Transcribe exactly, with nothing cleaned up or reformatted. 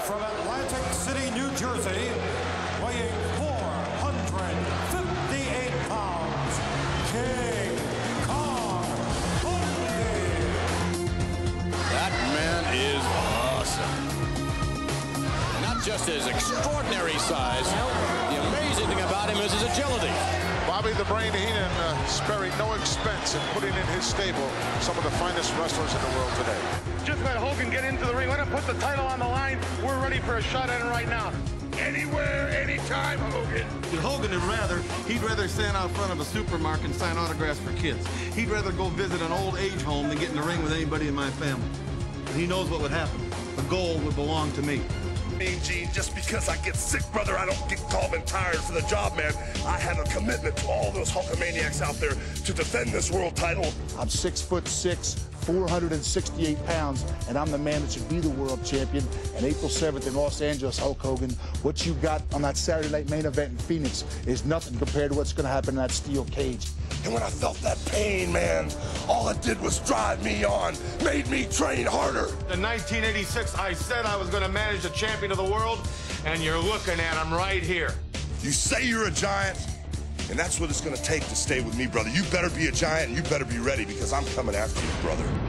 from Atlantic City, New Jersey, weighing four hundred fifty-eight pounds, King Kong Bundy. That man is awesome. Not just his extraordinary size, the amazing thing about him is his agility. Bobby the Brain Heenan uh, sparing no expense in putting in his stable some of the finest wrestlers in the world today. Just let Hogan get into the ring. Let him put the title on the line. We're ready for a shot at it right now. Anywhere, anytime, Hogan. Hogan would rather, he'd rather stand out front of a supermarket and sign autographs for kids. He'd rather go visit an old age home than get in the ring with anybody in my family. And he knows what would happen. The gold would belong to me. Mean Gene, just because I get sick, brother, I don't get calm and tired for the job, man. I have a commitment to all those Hulkamaniacs out there to defend this world title. I'm six foot six, four hundred sixty-eight pounds, and I'm the man that should be the world champion. And April seventh in Los Angeles, Hulk Hogan, what you got on that Saturday night main event in Phoenix is nothing compared to what's going to happen in that steel cage. And when I felt that pain, man, all it did was drive me on, made me train harder. In nineteen eighty-six, I said I was going to manage the champion of the world, and you're looking at him right here. You say you're a giant, and that's what it's going to take to stay with me, brother. You better be a giant, and you better be ready, because I'm coming after you, brother.